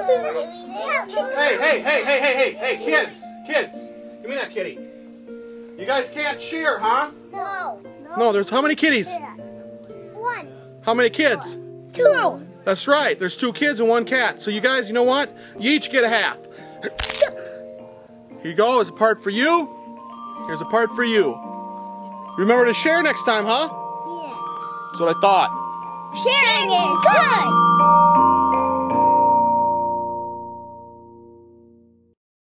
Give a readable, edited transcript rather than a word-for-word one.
Hey, kids, give me that kitty. You guys can't cheer, huh? No, there's how many kitties? 1. How many kids? 2. That's right, there's 2 kids and 1 cat. So you guys, you know what? You each get a half. Here you go, there's a part for you. Here's a part for you. Remember to share next time, huh? Yes. That's what I thought. Sharing is good.